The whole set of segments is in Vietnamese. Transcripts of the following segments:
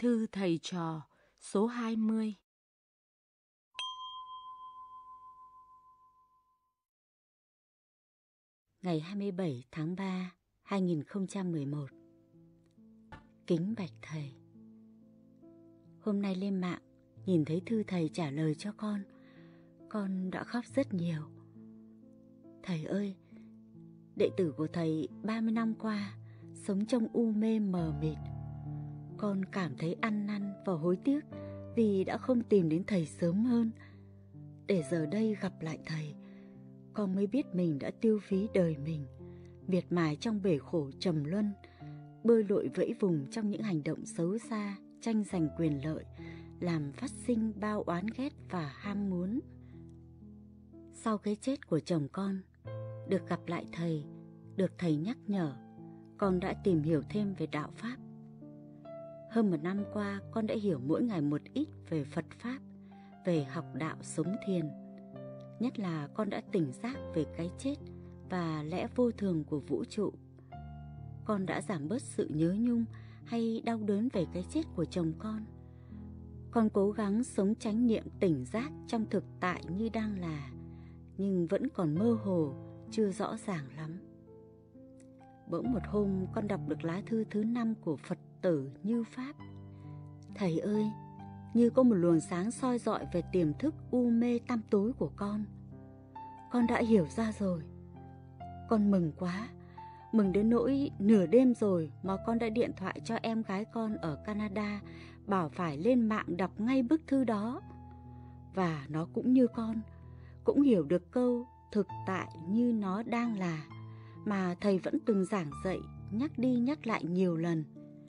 Thư thầy trò số 20. Ngày 27 tháng 3, 2011. Kính bạch thầy, hôm nay lên mạng nhìn thấy thư thầy trả lời cho con đã khóc rất nhiều. Thầy ơi, đệ tử của thầy 30 năm qua sống trong u mê mờ mịt. Con cảm thấy ăn năn và hối tiếc vì đã không tìm đến thầy sớm hơn. Để giờ đây gặp lại thầy, con mới biết mình đã tiêu phí đời mình, miệt mài trong bể khổ trầm luân, bơi lội vẫy vùng trong những hành động xấu xa, tranh giành quyền lợi, làm phát sinh bao oán ghét và ham muốn. Sau cái chết của chồng con, được gặp lại thầy, được thầy nhắc nhở, con đã tìm hiểu thêm về đạo Pháp. Hơn 1 năm qua, con đã hiểu mỗi ngày một ít về Phật Pháp, về học đạo sống thiền. Nhất là con đã tỉnh giác về cái chết và lẽ vô thường của vũ trụ. Con đã giảm bớt sự nhớ nhung hay đau đớn về cái chết của chồng con. Con cố gắng sống chánh niệm tỉnh giác trong thực tại như đang là, nhưng vẫn còn mơ hồ, chưa rõ ràng lắm. Bỗng một hôm con đọc được lá thư thứ 5 của Phật tử Như Pháp. Thầy ơi, như có một luồng sáng soi rọi về tiềm thức u mê tăm tối của con. Con đã hiểu ra rồi. Con mừng quá, mừng đến nỗi nửa đêm rồi mà con đã điện thoại cho em gái con ở Canada, bảo phải lên mạng đọc ngay bức thư đó. Và nó cũng như con, cũng hiểu được câu thực tại như nó đang là, mà thầy vẫn từng giảng dạy, nhắc đi nhắc lại nhiều lần.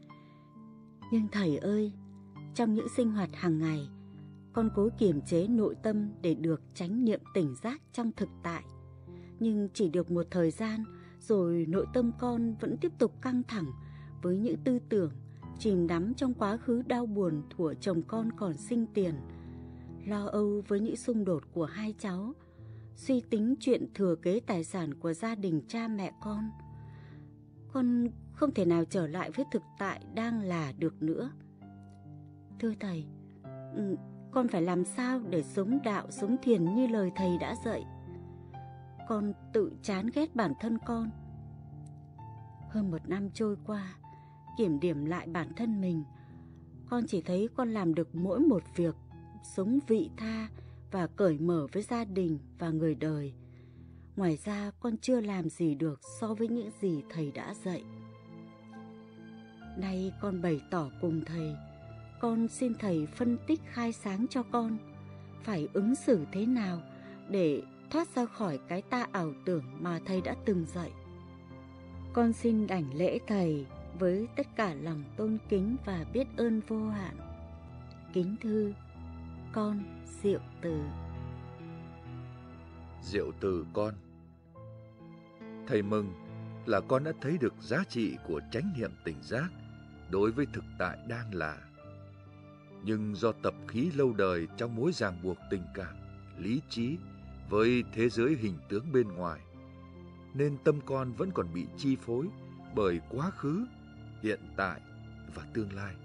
Nhưng thầy ơi, trong những sinh hoạt hàng ngày, con cố kiềm chế nội tâm để được chánh niệm tỉnh giác trong thực tại. Nhưng chỉ được một thời gian, rồi nội tâm con vẫn tiếp tục căng thẳng với những tư tưởng chìm đắm trong quá khứ đau buồn thuở chồng con còn sinh tiền, lo âu với những xung đột của hai cháu, suy tính chuyện thừa kế tài sản của gia đình cha mẹ con. Con không thể nào trở lại với thực tại đang là được nữa. Thưa thầy, con phải làm sao để sống đạo, sống thiền như lời thầy đã dạy? Con tự chán ghét bản thân con. Hơn 1 năm trôi qua, kiểm điểm lại bản thân mình, con chỉ thấy con làm được mỗi một việc, sống vị tha và cởi mở với gia đình và người đời. Ngoài ra con chưa làm gì được so với những gì thầy đã dạy. Nay con bày tỏ cùng thầy, con xin thầy phân tích khai sáng cho con phải ứng xử thế nào để thoát ra khỏi cái ta ảo tưởng mà thầy đã từng dạy. Con xin đảnh lễ thầy với tất cả lòng tôn kính và biết ơn vô hạn. Kính thư, con Diệu Từ. Diệu Từ con, thầy mừng là con đã thấy được giá trị của chánh niệm tỉnh giác đối với thực tại đang là. Nhưng do tập khí lâu đời trong mối ràng buộc tình cảm, lý trí với thế giới hình tướng bên ngoài, nên tâm con vẫn còn bị chi phối bởi quá khứ, hiện tại và tương lai.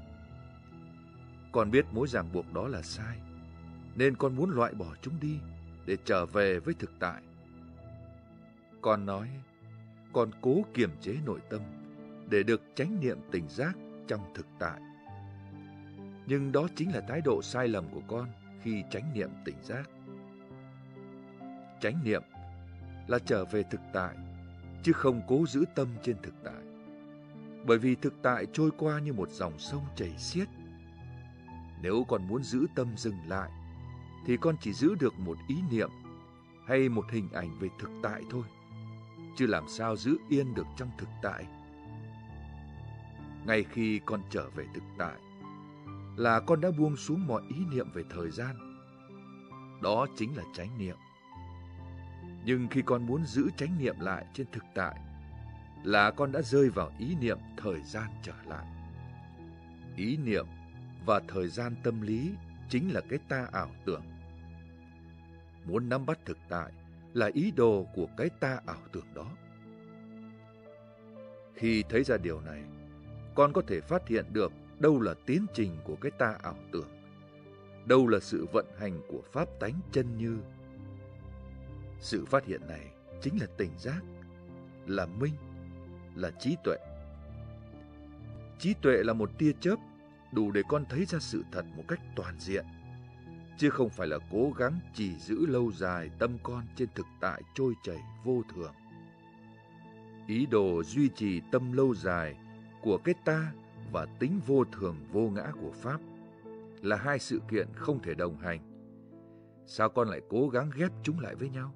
Con biết mối ràng buộc đó là sai, nên con muốn loại bỏ chúng đi để trở về với thực tại. Con nói, con cố kiềm chế nội tâm để được chánh niệm tỉnh giác trong thực tại. Nhưng đó chính là thái độ sai lầm của con khi chánh niệm tỉnh giác. Chánh niệm là trở về thực tại, chứ không cố giữ tâm trên thực tại. Bởi vì thực tại trôi qua như một dòng sông chảy xiết. Nếu con muốn giữ tâm dừng lại, thì con chỉ giữ được một ý niệm hay một hình ảnh về thực tại thôi, chứ làm sao giữ yên được trong thực tại. Ngay khi con trở về thực tại, là con đã buông xuống mọi ý niệm về thời gian. Đó chính là chánh niệm. Nhưng khi con muốn giữ chánh niệm lại trên thực tại, là con đã rơi vào ý niệm thời gian trở lại. Ý niệm và thời gian tâm lý chính là cái ta ảo tưởng. Muốn nắm bắt thực tại là ý đồ của cái ta ảo tưởng đó. Khi thấy ra điều này, con có thể phát hiện được đâu là tiến trình của cái ta ảo tưởng, đâu là sự vận hành của pháp tánh chân như. Sự phát hiện này chính là tỉnh giác, là minh, là trí tuệ. Trí tuệ là một tia chớp đủ để con thấy ra sự thật một cách toàn diện, chứ không phải là cố gắng chỉ giữ lâu dài tâm con trên thực tại trôi chảy vô thường. Ý đồ duy trì tâm lâu dài của cái ta và tính vô thường vô ngã của Pháp là hai sự kiện không thể đồng hành. Sao con lại cố gắng ghép chúng lại với nhau?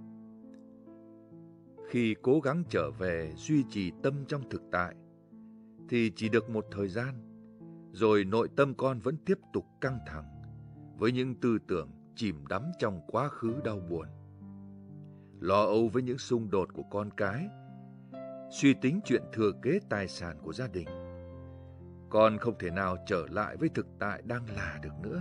Khi cố gắng trở về duy trì tâm trong thực tại, thì chỉ được một thời gian, rồi nội tâm con vẫn tiếp tục căng thẳng với những tư tưởng chìm đắm trong quá khứ đau buồn, lo âu với những xung đột của con cái, suy tính chuyện thừa kế tài sản của gia đình. Con không thể nào trở lại với thực tại đang là được nữa.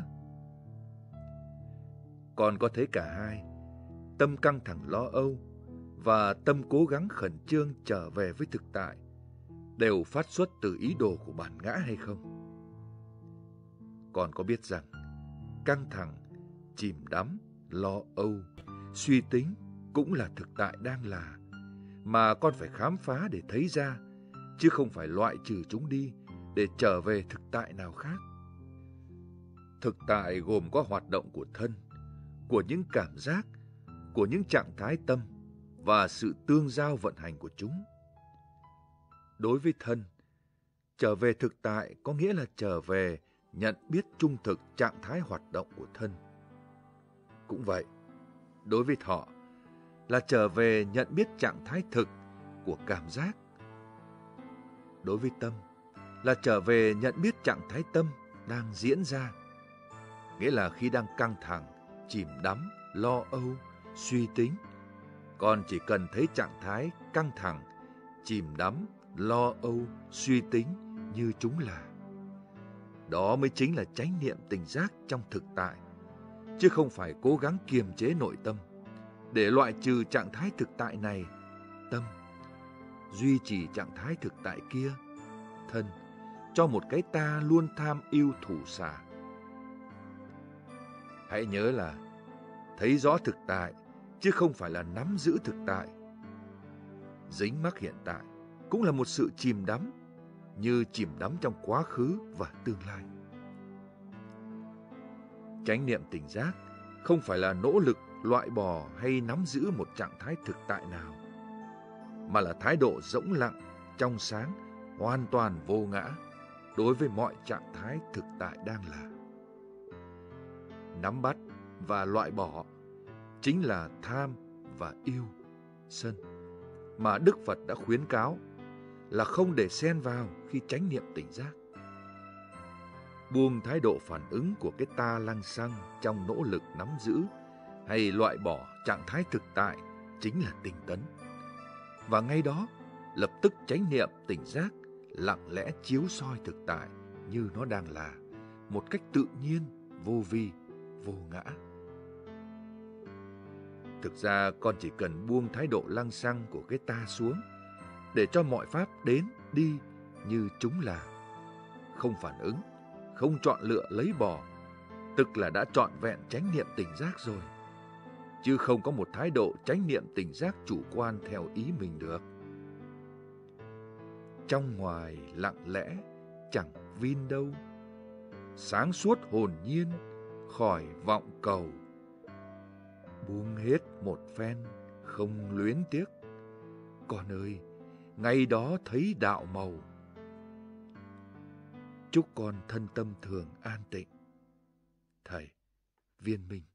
Con có thấy cả hai, tâm căng thẳng lo âu và tâm cố gắng khẩn trương trở về với thực tại, đều phát xuất từ ý đồ của bản ngã hay không? Con có biết rằng căng thẳng, chìm đắm, lo âu, suy tính cũng là thực tại đang là, mà con phải khám phá để thấy ra, chứ không phải loại trừ chúng đi để trở về thực tại nào khác. Thực tại gồm có hoạt động của thân, của những cảm giác, của những trạng thái tâm và sự tương giao vận hành của chúng. Đối với thân, trở về thực tại có nghĩa là trở về nhận biết trung thực trạng thái hoạt động của thân. Cũng vậy, đối với thọ là trở về nhận biết trạng thái thực của cảm giác. Đối với tâm là trở về nhận biết trạng thái tâm đang diễn ra, nghĩa là khi đang căng thẳng, chìm đắm, lo âu, suy tính, con chỉ cần thấy trạng thái căng thẳng, chìm đắm, lo âu, suy tính như chúng là. Đó mới chính là chánh niệm tỉnh giác trong thực tại, chứ không phải cố gắng kiềm chế nội tâm để loại trừ trạng thái thực tại này, tâm, duy trì trạng thái thực tại kia, thân, cho một cái ta luôn tham yêu thủ xả. Hãy nhớ là thấy rõ thực tại, chứ không phải là nắm giữ thực tại. Dính mắc hiện tại cũng là một sự chìm đắm, như chìm đắm trong quá khứ và tương lai. Chánh niệm tỉnh giác không phải là nỗ lực loại bỏ hay nắm giữ một trạng thái thực tại nào, mà là thái độ rỗng lặng, trong sáng, hoàn toàn vô ngã đối với mọi trạng thái thực tại đang là. Nắm bắt và loại bỏ chính là tham và yêu, sân, mà Đức Phật đã khuyến cáo là không để xen vào khi chánh niệm tỉnh giác. Buông thái độ phản ứng của cái ta lăng xăng trong nỗ lực nắm giữ hay loại bỏ trạng thái thực tại chính là tinh tấn. Và ngay đó, lập tức chánh niệm tỉnh giác lặng lẽ chiếu soi thực tại như nó đang là, một cách tự nhiên, vô vi, vô ngã. Thực ra con chỉ cần buông thái độ lăng xăng của cái ta xuống, để cho mọi pháp đến, đi như chúng là. Không phản ứng, không chọn lựa lấy bỏ, tức là đã trọn vẹn chánh niệm tỉnh giác rồi. Chứ không có một thái độ chánh niệm tỉnh giác chủ quan theo ý mình được. Trong ngoài lặng lẽ, chẳng vin đâu, sáng suốt hồn nhiên, khỏi vọng cầu. Buông hết một phen, không luyến tiếc. Con ơi, ngày đó thấy đạo màu. Chúc con thân tâm thường an tịnh. Thầy Viên Minh.